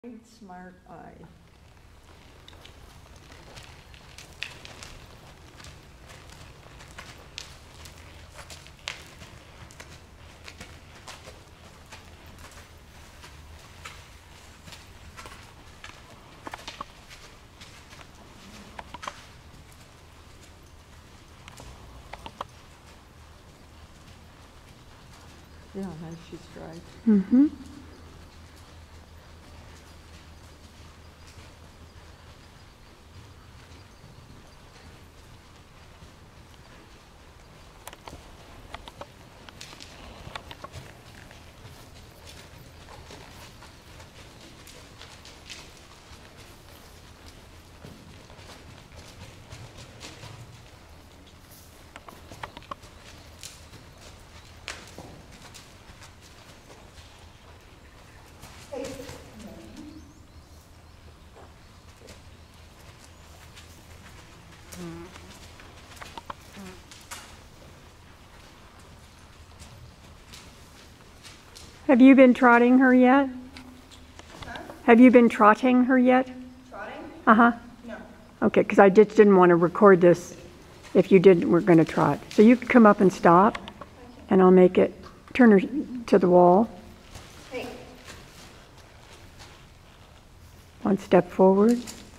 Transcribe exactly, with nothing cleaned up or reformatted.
Smart eye. Yeah, and she's right. Mm-hmm. Have you been trotting her yet? Huh? Have you been trotting her yet? Trotting? Uh-huh. No. Okay, because I just didn't want to record this if you didn't, we're going to trot. So you can come up and stop, and I'll make it, turn her to the wall. Hey. One step forward.